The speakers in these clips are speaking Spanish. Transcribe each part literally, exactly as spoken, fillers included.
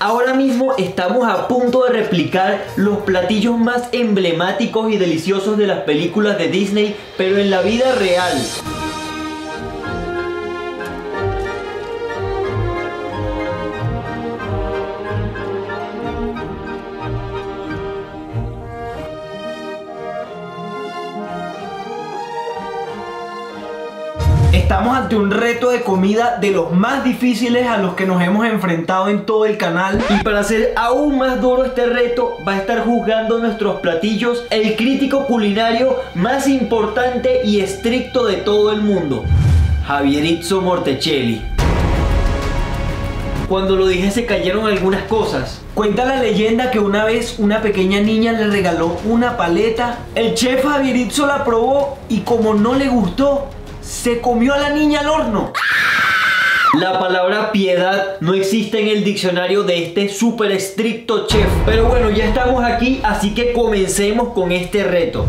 Ahora mismo estamos a punto de replicar los platillos más emblemáticos y deliciosos de las películas de Disney, pero en la vida real. Estamos ante un reto de comida de los más difíciles a los que nos hemos enfrentado en todo el canal. Y para hacer aún más duro este reto, va a estar juzgando nuestros platillos el crítico culinario más importante y estricto de todo el mundo, Javierizzo Mortecelli. Cuando lo dije se cayeron algunas cosas. Cuenta la leyenda que una vez una pequeña niña le regaló una paleta. El chef Javierizzo la probó y como no le gustó, se comió a la niña al horno. La palabra piedad no existe en el diccionario de este súper estricto chef. Pero bueno, ya estamos aquí, así que comencemos con este reto.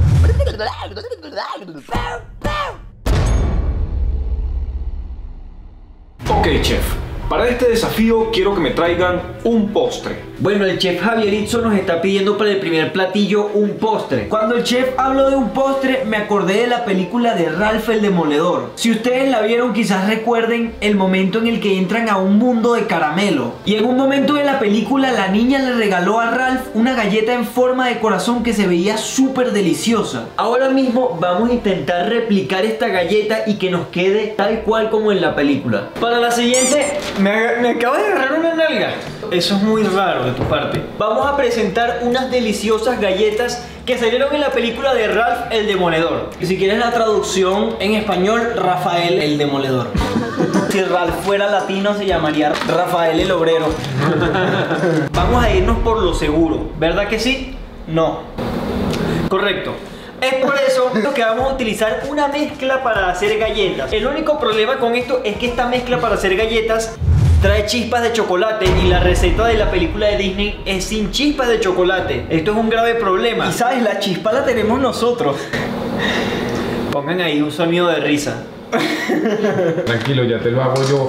Ok, chef. Para este desafío quiero que me traigan un postre. Bueno, el chef Javierizzo nos está pidiendo para el primer platillo un postre. Cuando el chef habló de un postre, me acordé de la película de Ralph el Demoledor. Si ustedes la vieron, quizás recuerden el momento en el que entran a un mundo de caramelo. Y en un momento de la película, la niña le regaló a Ralph una galleta en forma de corazón que se veía súper deliciosa. Ahora mismo vamos a intentar replicar esta galleta y que nos quede tal cual como en la película. Para la siguiente, me, me acabas de agarrar una nalga. Eso es muy raro de tu parte. Vamos a presentar unas deliciosas galletas que salieron en la película de Ralph el Demoledor. Y si quieres la traducción en español, Rafael el Demoledor. Si Ralph fuera latino se llamaría Rafael el Obrero. Vamos a irnos por lo seguro, ¿verdad que sí? No. Correcto. Es por eso que vamos a utilizar una mezcla para hacer galletas. El único problema con esto es que esta mezcla para hacer galletas trae chispas de chocolate y la receta de la película de Disney es sin chispas de chocolate. Esto es un grave problema. Y sabes, la chispa la tenemos nosotros. Pongan ahí un sonido de risa. Tranquilo, ya te lo hago yo.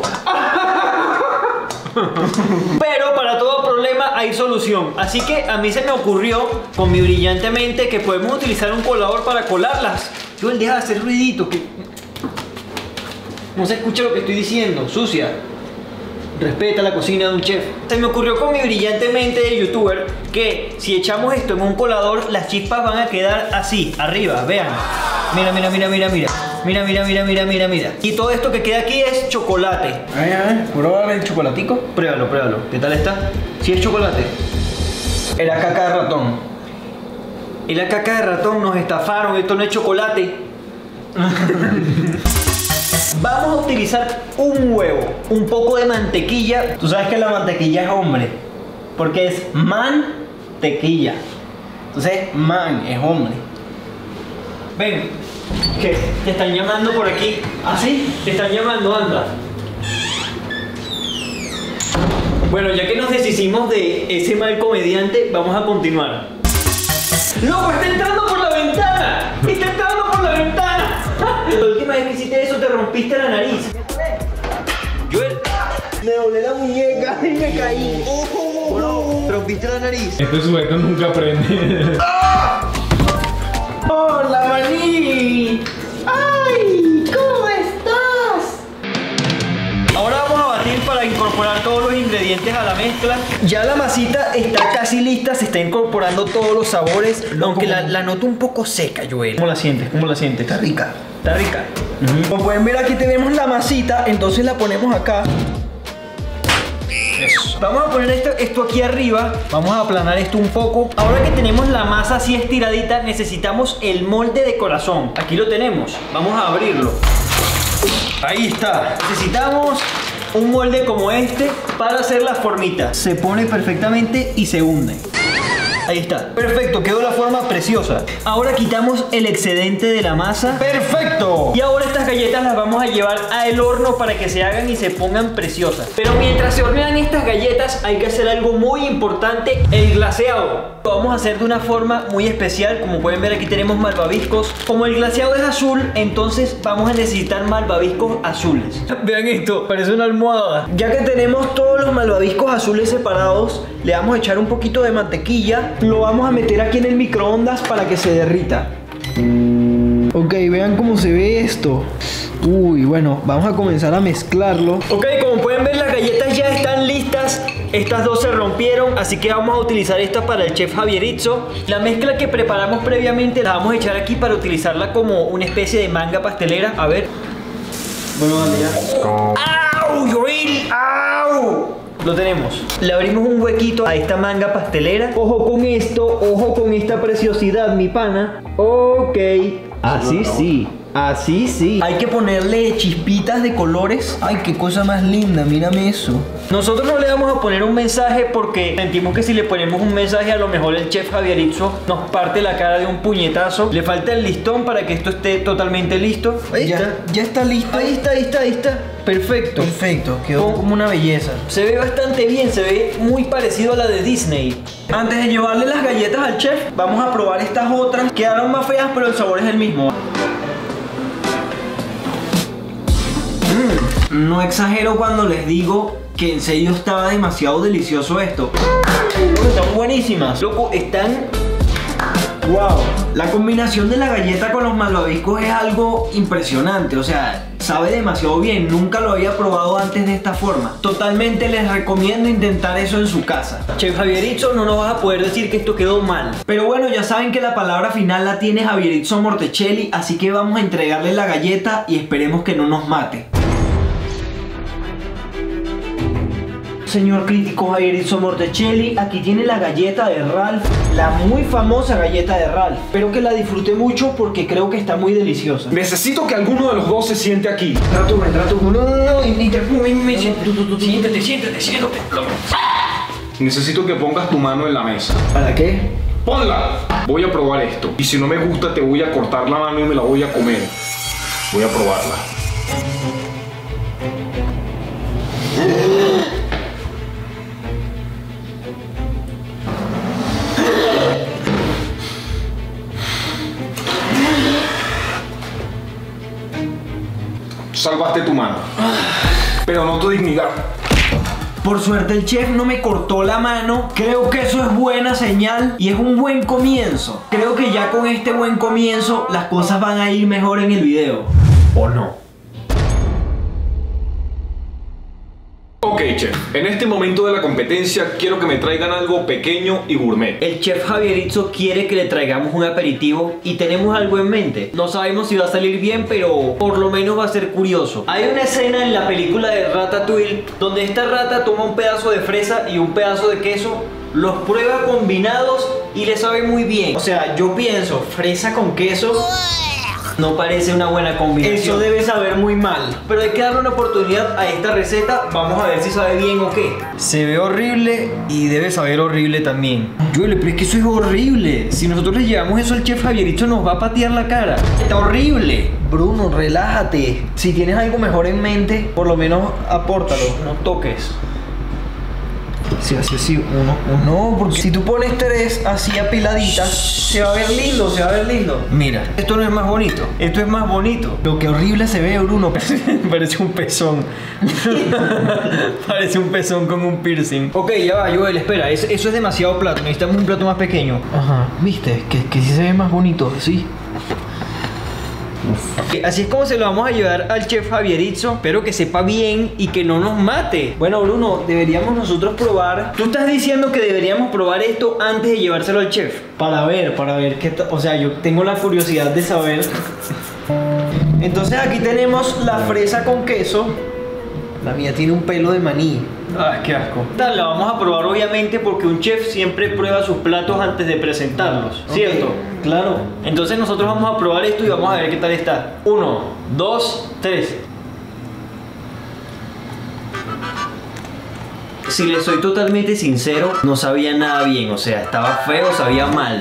Pero para todo problema hay solución. Así que a mí se me ocurrió con mi brillante mente que podemos utilizar un colador para colarlas. Yo deja de hacer ruidito, que no se escucha lo que estoy diciendo, sucia. Respeta la cocina de un chef. Se me ocurrió con mi brillante mente de youtuber que si echamos esto en un colador, las chispas van a quedar así, arriba, vean. Mira, mira, mira, mira, mira. Mira, mira, mira, mira, mira, mira. Y todo esto que queda aquí es chocolate. A ver, a ver, pruébame el chocolatico. Pruébalo, pruébalo. ¿Qué tal está? Si es chocolate. Era caca de ratón. Y la caca de ratón nos estafaron, esto no es chocolate. Vamos a utilizar un huevo, un poco de mantequilla. Tú sabes que la mantequilla es hombre, porque es mantequilla. Entonces, man es hombre. Ven, ¿qué? Te están llamando por aquí. ¿Ah, sí? Te están llamando, anda. Bueno, ya que nos deshicimos de ese mal comediante, vamos a continuar. ¡Loco, está entrando por la ventana! ¡Está entrando por la ventana! La última vez que hiciste eso te rompiste la nariz. Joel, me doblé la muñeca y me caí. Bueno, rompiste la nariz. Este sujeto nunca aprende. ¡Ah! ¡Hola, maní! ¡Ay! ¿Cómo estás? Ahora vamos a batir para incorporar todos los ingredientes a la mezcla. Ya la masita está casi lista, se está incorporando todos los sabores. Aunque la, la noto un poco seca, Joel. ¿Cómo la sientes? ¿Cómo la sientes? Está rica. Está rica. Uh-huh. Como pueden ver, aquí tenemos la masita, entonces la ponemos acá. Eso. Vamos a poner esto, esto aquí arriba. Vamos a aplanar esto un poco. Ahora que tenemos la masa así estiradita, necesitamos el molde de corazón. Aquí lo tenemos. Vamos a abrirlo. Ahí está. Necesitamos un molde como este para hacer la formita. Se pone perfectamente y se hunde. Ahí está. Perfecto, quedó la forma preciosa. Ahora quitamos el excedente de la masa. ¡Perfecto! Y ahora estas galletas las vamos a llevar al horno para que se hagan y se pongan preciosas. Pero mientras se hornean estas galletas hay que hacer algo muy importante, el glaseado. Lo vamos a hacer de una forma muy especial. Como pueden ver, aquí tenemos malvaviscos. Como el glaseado es azul, entonces vamos a necesitar malvaviscos azules. Vean esto, parece una almohada. Ya que tenemos todos los malvaviscos azules separados, le vamos a echar un poquito de mantequilla. Lo vamos a meter aquí en el microondas para que se derrita. Ok, vean cómo se ve esto. Uy, bueno, vamos a comenzar a mezclarlo. Ok, como pueden ver, las galletas ya están listas. Estas dos se rompieron, así que vamos a utilizar esta para el chef Javieritzo. La mezcla que preparamos previamente la vamos a echar aquí para utilizarla como una especie de manga pastelera. A ver. Bueno, vale, ya. ¡Au, Joel! ¡Au! Lo tenemos. Le abrimos un huequito a esta manga pastelera. Ojo con esto, ojo con esta preciosidad, mi pana. Ok. Así sí. Así sí. Hay que ponerle chispitas de colores. Ay, qué cosa más linda, mírame eso. Nosotros no le vamos a poner un mensaje porque sentimos que si le ponemos un mensaje, a lo mejor el chef Javieritzo nos parte la cara de un puñetazo. Le falta el listón para que esto esté totalmente listo. Ahí ya, está. Ya está listo. Ahí está, ahí está, ahí está. Perfecto. Perfecto, quedó como una belleza. Se ve bastante bien, se ve muy parecido a la de Disney. Antes de llevarle las galletas al chef, vamos a probar estas otras. Quedaron más feas, pero el sabor es el mismo. No exagero cuando les digo que en serio estaba demasiado delicioso esto. Están buenísimas. Loco, están... ¡Wow! La combinación de la galleta con los malvaviscos es algo impresionante. O sea, sabe demasiado bien. Nunca lo había probado antes de esta forma. Totalmente les recomiendo intentar eso en su casa. Chef Javieritzo, no nos vas a poder decir que esto quedó mal. Pero bueno, ya saben que la palabra final la tiene Javieritzo Mortecelli. Así que vamos a entregarle la galleta y esperemos que no nos mate. Señor crítico Javieritzo Mortecelli, aquí tiene la galleta de Ralph, la muy famosa galleta de Ralph. Espero que la disfrute mucho porque creo que está muy deliciosa. Necesito que alguno de los dos se siente aquí. Trato, me trato. No, no, no, no. Siéntate, siéntate, siéntate. Necesito que pongas tu mano en la mesa. ¿Para qué? ¡Ponla! Voy a probar esto. Y si no me gusta, te voy a cortar la mano y me la voy a comer. Voy a probarla. Salvaste tu mano, pero no tu dignidad. Por suerte el chef no me cortó la mano. Creo que eso es buena señal y es un buen comienzo. Creo que ya con este buen comienzo las cosas van a ir mejor en el video. ¿O no? Ok, chef, en este momento de la competencia quiero que me traigan algo pequeño y gourmet. El chef Javieritzo quiere que le traigamos un aperitivo y tenemos algo en mente. No sabemos si va a salir bien, pero por lo menos va a ser curioso. Hay una escena en la película de Ratatouille donde esta rata toma un pedazo de fresa y un pedazo de queso, los prueba combinados y le sabe muy bien. O sea, yo pienso, fresa con queso no parece una buena combinación. Eso debe saber muy mal. Pero hay que darle una oportunidad a esta receta. Vamos a ver si sabe bien o qué. Se ve horrible y debe saber horrible también. Joel, pero es que eso es horrible. Si nosotros le llevamos eso al chef Javieritzo nos va a patear la cara. Está horrible. Bruno, relájate. Si tienes algo mejor en mente, por lo menos apórtalo. No toques. Si hace así, uno, uno. No, porque si tú pones tres así apiladitas, se va a ver lindo, se va a ver lindo. Mira, esto no es más bonito, esto es más bonito. Lo que horrible se ve, Bruno. Parece un pezón. Parece un pezón con un piercing. Ok, ya va, Joel, espera, eso, eso es demasiado plato, necesitamos un plato más pequeño. Ajá, viste, que, que sí se ve más bonito, sí. Así es como se lo vamos a llevar al chef Javieritzo. Espero que sepa bien y que no nos mate. Bueno, Bruno, deberíamos nosotros probar. Tú estás diciendo que deberíamos probar esto antes de llevárselo al chef. Para ver, para ver qué tal. O sea, yo tengo la curiosidad de saber. Entonces aquí tenemos la fresa con queso. La mía tiene un pelo de maní. Ay, qué asco. La vamos a probar obviamente porque un chef siempre prueba sus platos antes de presentarlos, ¿cierto? Okay, claro. Entonces nosotros vamos a probar esto y vamos a ver qué tal está. Uno, dos, tres. Si les soy totalmente sincero, no sabía nada bien, o sea, estaba feo, sabía mal.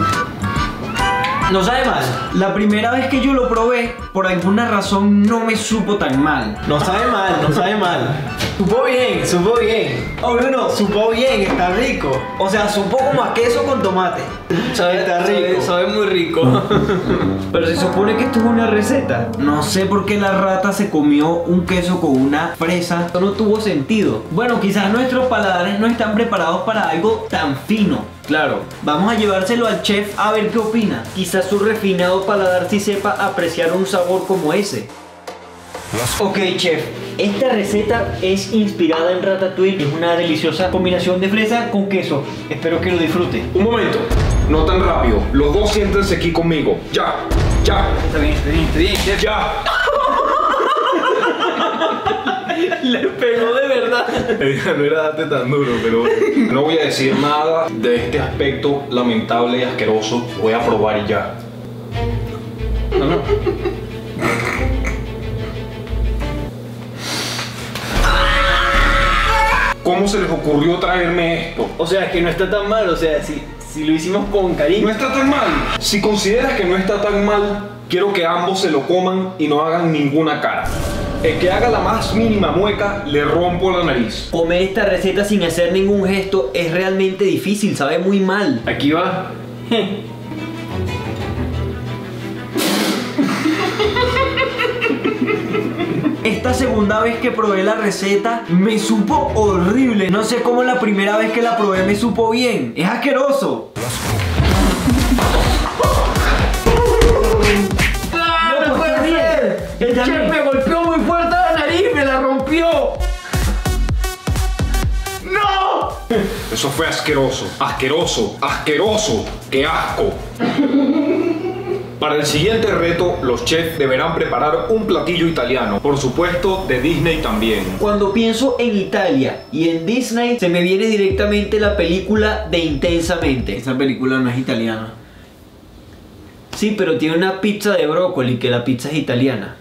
No sabe mal. La primera vez que yo lo probé, por alguna razón no me supo tan mal. No sabe mal, no sabe mal. Supo bien, supo bien. Obvio no. Supo bien, está rico. O sea, supo como a queso con tomate. Sabe, está rico. Sabe, sabe muy rico. Pero se supone que esto es una receta. No sé por qué la rata se comió un queso con una fresa. Esto no tuvo sentido. Bueno, quizás nuestros paladares no están preparados para algo tan fino. Claro, vamos a llevárselo al chef a ver qué opina. Quizás su refinado paladar sí sepa apreciar un sabor como ese. Ok, chef, esta receta es inspirada en Ratatouille. Es una deliciosa combinación de fresa con queso. Espero que lo disfrute. Un momento, no tan rápido. Los dos siéntense aquí conmigo. Ya, ya. Está bien, está bien, está bien, chef. Ya. Le pegó de verdad. No era darte tan duro, pero no voy a decir nada de este aspecto lamentable y asqueroso. Voy a probar y ya. No, no. ¿Cómo se les ocurrió traerme esto? O sea, que no está tan mal, o sea, si, si lo hicimos con cariño. No está tan mal. Si consideras que no está tan mal, quiero que ambos se lo coman y no hagan ninguna cara. El que haga la más mínima mueca, le rompo la nariz. Comer esta receta sin hacer ningún gesto es realmente difícil, sabe muy mal. Aquí va. Esta segunda vez que probé la receta me supo horrible. No sé cómo la primera vez que la probé me supo bien. Es asqueroso. ¡No puede ser! El chef me golpeó muy fuerte la nariz, me la rompió. ¡No! Eso fue asqueroso, asqueroso, asqueroso. ¡Qué asco! Para el siguiente reto, los chefs deberán preparar un platillo italiano, por supuesto de Disney también. Cuando pienso en Italia y en Disney, se me viene directamente la película de Intensamente. Esa película no es italiana. Sí, pero tiene una pizza de brócoli, que la pizza es italiana.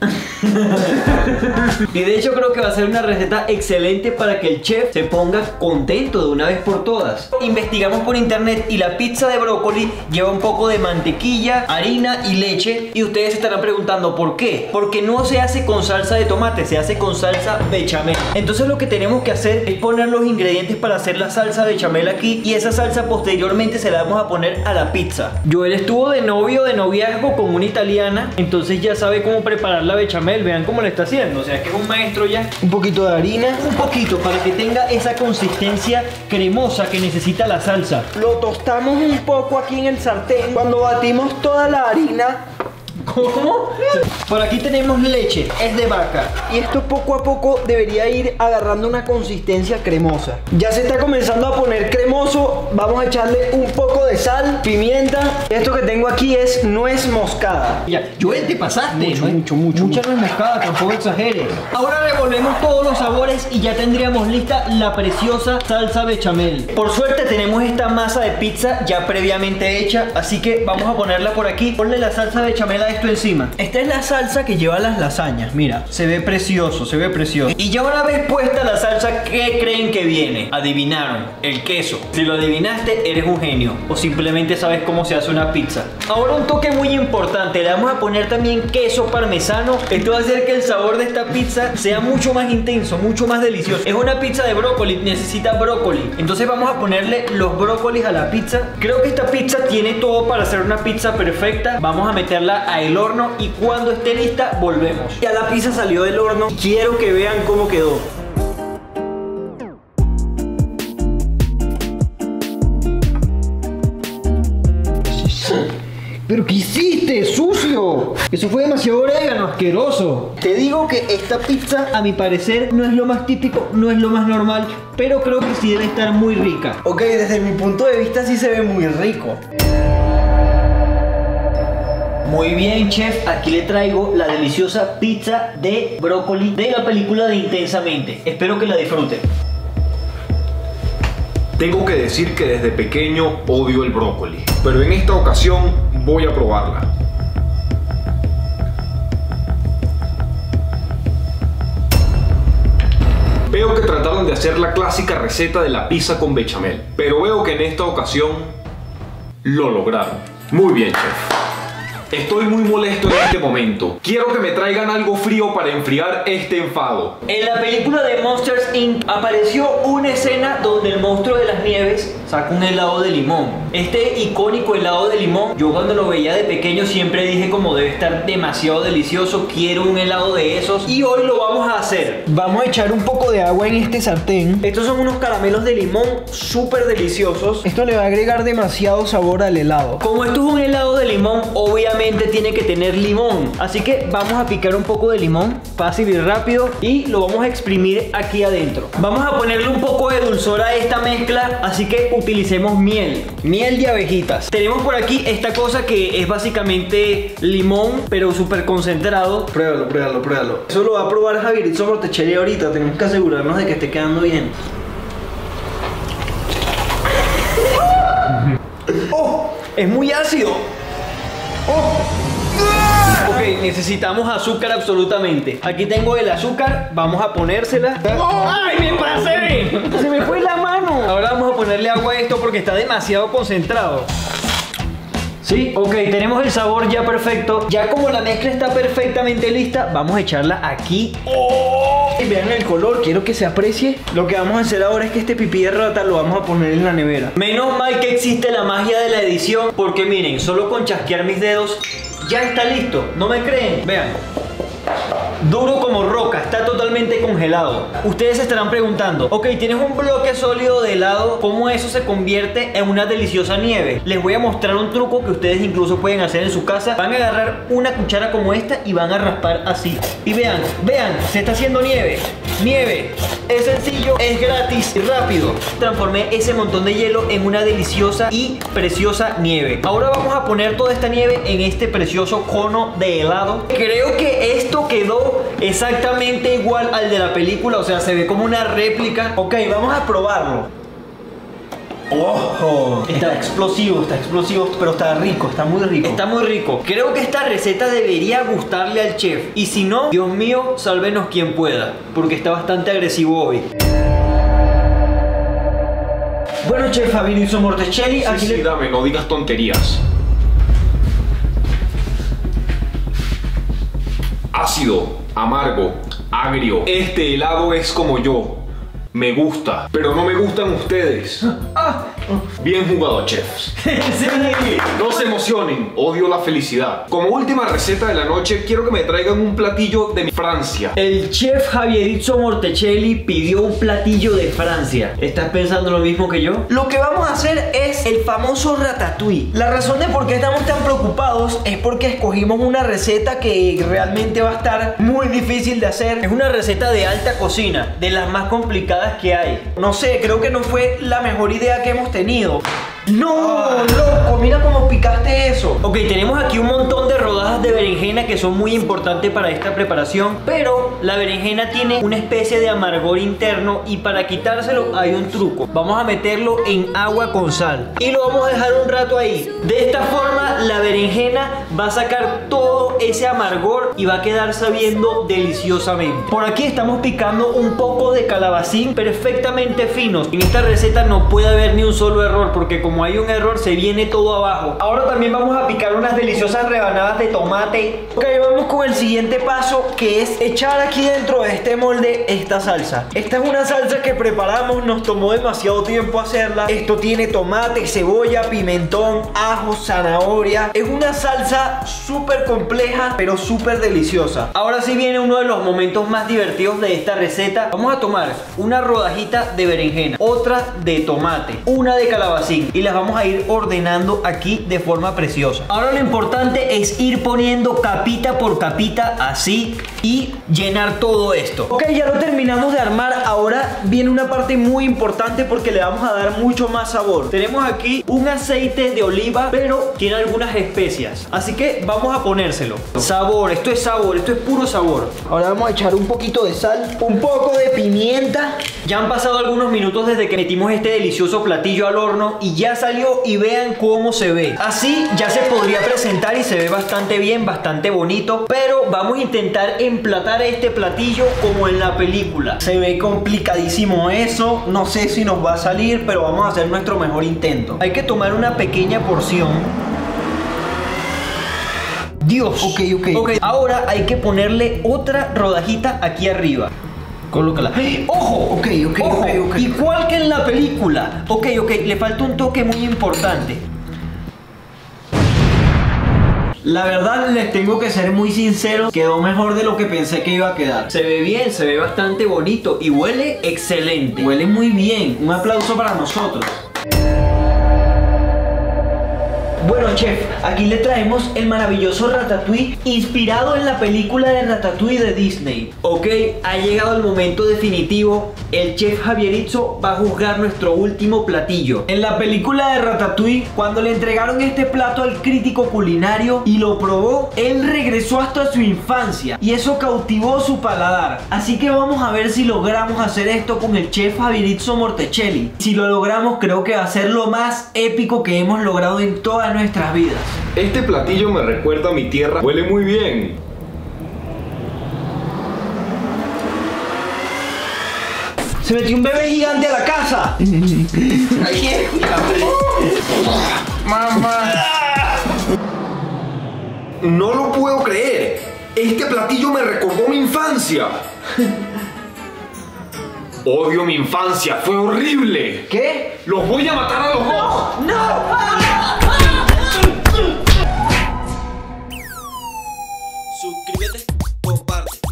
Y de hecho creo que va a ser una receta excelente para que el chef se ponga contento de una vez por todas. Investigamos por internet y la pizza de brócoli lleva un poco de mantequilla, harina y leche. Y ustedes se estarán preguntando ¿por qué? Porque no se hace con salsa de tomate, se hace con salsa bechamel. Entonces lo que tenemos que hacer es poner los ingredientes para hacer la salsa bechamel aquí, y esa salsa posteriormente se la vamos a poner a la pizza. Joel estuvo de novio de noviazgo con una italiana, entonces ya sabe cómo preparar la bechamel. Vean cómo le está haciendo, o sea, es que es un maestro ya. Un poquito de harina. Un poquito, para que tenga esa consistencia cremosa que necesita la salsa. Lo tostamos un poco aquí en el sartén. Cuando batimos toda la harina. ¿Cómo? Por aquí tenemos leche, es de vaca. Y esto poco a poco debería ir agarrando una consistencia cremosa. Ya se está comenzando a poner cremoso. Vamos a echarle un poco de sal, pimienta. Esto que tengo aquí es nuez moscada. Ya, Joel, te pasaste. Mucho, ¿no? mucho, mucho. Mucha nuez moscada, tampoco exageres. Ahora revolvemos todos los sabores y ya tendríamos lista la preciosa salsa bechamel. Por suerte tenemos esta masa de pizza ya previamente hecha, así que vamos a ponerla por aquí. Ponle la salsa bechamel a esto encima. Esta es la salsa que lleva las lasañas. Mira, se ve precioso, se ve precioso. Y ya una vez puesta la salsa, ¿qué creen que viene? Adivinaron, el queso. Si lo adivinaste, eres un genio. O simplemente sabes cómo se hace una pizza. Ahora un toque muy importante, le vamos a poner también queso parmesano. Esto va a hacer que el sabor de esta pizza sea mucho más intenso, mucho más delicioso. Es una pizza de brócoli, necesita brócoli. Entonces vamos a ponerle los brócolis a la pizza. Creo que esta pizza tiene todo para hacer una pizza perfecta. Vamos a meterla a el horno y cuando esté lista volvemos. Ya la pizza salió del horno. Quiero que vean cómo quedó. ¿Pero qué hiciste, sucio? Eso fue demasiado orégano, asqueroso. Te digo que esta pizza, a mi parecer, no es lo más típico, no es lo más normal, pero creo que sí debe estar muy rica. Ok, desde mi punto de vista sí se ve muy rico. Muy bien, chef, aquí le traigo la deliciosa pizza de brócoli de la película de Intensamente. Espero que la disfruten. Tengo que decir que desde pequeño odio el brócoli, pero en esta ocasión voy a probarla. Veo que trataron de hacer la clásica receta de la pizza con bechamel, pero veo que en esta ocasión lo lograron. Muy bien, chef. Estoy muy molesto en este momento. Quiero que me traigan algo frío para enfriar este enfado. En la película de Monsters incorporated apareció una escena donde el monstruo de las nieves saca un helado de limón. Este icónico helado de limón, yo cuando lo veía de pequeño siempre dije como debe estar demasiado delicioso, quiero un helado de esos y hoy lo vamos a hacer. Vamos a echar un poco de agua en este sartén. Estos son unos caramelos de limón súper deliciosos. Esto le va a agregar demasiado sabor al helado. Como esto es un helado de limón, obviamente tiene que tener limón, así que vamos a picar un poco de limón, fácil y rápido, y lo vamos a exprimir aquí adentro. Vamos a ponerle un poco de dulzor a esta mezcla, así que utilicemos miel, miel de abejitas. Tenemos por aquí esta cosa que es básicamente limón, pero súper concentrado. Pruébalo, pruébalo, pruébalo. Eso lo va a probar Javierito Mortechelli ahorita, tenemos que asegurarnos de que esté quedando bien. ¡Oh! Es muy ácido. Oh. Ok, necesitamos azúcar absolutamente. Aquí tengo el azúcar, vamos a ponérsela. ¡Ay, me pasé! Se me fue la mano. Ahora vamos a ponerle agua a esto porque está demasiado concentrado. Sí, ok, tenemos el sabor ya perfecto. Ya como la mezcla está perfectamente lista, vamos a echarla aquí. ¡Oh! Y vean el color, quiero que se aprecie. Lo que vamos a hacer ahora es que este pipí de rata lo vamos a poner en la nevera. Menos mal que existe la magia de la edición, porque miren, solo con chasquear mis dedos ya está listo. ¿No me creen? Vean. Duro como roca, está totalmente congelado. Ustedes se estarán preguntando, ok, tienes un bloque sólido de helado, ¿cómo eso se convierte en una deliciosa nieve? Les voy a mostrar un truco que ustedes incluso pueden hacer en su casa. Van a agarrar una cuchara como esta y van a raspar así. Y vean, vean, se está haciendo nieve. Nieve. Es sencillo, es gratis y rápido. Transformé ese montón de hielo en una deliciosa y preciosa nieve. Ahora vamos a poner toda esta nieve en este precioso cono de helado. Creo que esto quedó exactamente igual al de la película, o sea, se ve como una réplica. Ok, vamos a probarlo. ¡Ojo! Está explosivo, está explosivo, pero está rico, está muy rico. Está muy rico. Creo que esta receta debería gustarle al chef. Y si no, Dios mío, sálvenos quien pueda, porque está bastante agresivo hoy. Bueno, chef Javierito Mortechelli, Sí, aquí sí, le... dame, no digas tonterías. Ácido, amargo, agrio. Este helado es como yo. Me gusta, pero no me gustan ustedes. Bien jugado, chefs. No se emocionen, odio la felicidad. Como última receta de la noche, quiero que me traigan un platillo de Francia. El chef Javierito Mortechelli pidió un platillo de Francia. ¿Estás pensando lo mismo que yo? Lo que vamos a hacer es el famoso ratatouille. La razón de por qué estamos tan preocupados es porque escogimos una receta que realmente va a estar muy difícil de hacer. Es una receta de alta cocina, de las más complicadas que hay. No sé, creo que no fue la mejor idea que hemos tenido. ¡No, loco! Mira cómo picaste eso. Ok, tenemos aquí un montón de rodajas de berenjena que son muy importantes para esta preparación, pero la berenjena tiene una especie de amargor interno y para quitárselo hay un truco. Vamos a meterlo en agua con sal y lo vamos a dejar un rato ahí. De esta forma la berenjena va a sacar todo ese amargor y va a quedar sabiendo deliciosamente. Por aquí estamos picando un poco de calabacín perfectamente finos. En esta receta no puede haber ni un solo error porque como hay un error se viene todo abajo. Ahora también vamos a picar unas deliciosas rebanadas de tomate. Ok, vamos con el siguiente paso, que es echar aquí dentro de este molde esta salsa. Esta es una salsa que preparamos, nos tomó demasiado tiempo hacerla. Esto tiene tomate, cebolla, pimentón, ajo, zanahoria. Es una salsa súper compleja, pero súper deliciosa. Ahora sí viene uno de los momentos más divertidos de esta receta. Vamos a tomar una rodajita de berenjena, otra de tomate, una de calabacín y las vamos a ir ordenando aquí de forma preciosa. Ahora lo importante es ir poniendo capita por capita así y llenar todo esto. Ok, ya lo terminamos de armar. Ahora viene una parte muy importante porque le vamos a dar mucho más sabor. Tenemos aquí un aceite de oliva, pero tiene algunas especias, así que vamos a ponérselo. Sabor, esto es sabor, esto es puro sabor. Ahora vamos a echar un poquito de sal, un poco de pimienta. Ya han pasado algunos minutos desde que metimos este delicioso platillo al horno y ya salió y vean cómo se ve. Así ya se podría presentar y se ve bastante bien, bastante bonito. Pero vamos a intentar emplatar este platillo como en la película. Se ve complicadísimo eso. No sé si nos va a salir, pero vamos a hacer nuestro mejor intento. Hay que tomar una pequeña porción. Dios. Ok, ok. Ok, ahora hay que ponerle otra rodajita aquí arriba. Colócala. ¡Ojo! Ok, ok, ¡Ojo! ok, ok. Igual que en la película. Ok, ok, le falta un toque muy importante. La verdad, les tengo que ser muy sincero, quedó mejor de lo que pensé que iba a quedar. Se ve bien, se ve bastante bonito y huele excelente. Huele muy bien. Un aplauso para nosotros. Bueno, chef, aquí le traemos el maravilloso Ratatouille inspirado en la película de Ratatouille de Disney. Ok, ha llegado el momento definitivo. El chef Javieritzo va a juzgar nuestro último platillo. En la película de Ratatouille, cuando le entregaron este plato al crítico culinario y lo probó, él regresó hasta su infancia y eso cautivó su paladar. Así que vamos a ver si logramos hacer esto con el chef Javieritzo Mortecelli. Si lo logramos, creo que va a ser lo más épico que hemos logrado en toda nuestras vidas. Este platillo me recuerda a mi tierra. Huele muy bien. Se metió un bebé gigante a la casa. ¡Mamá! No lo puedo creer. Este platillo me recordó mi infancia. Odio mi infancia. Fue horrible. ¿Qué? Los voy a matar a los dos. ¡No! Suscríbete, comparte.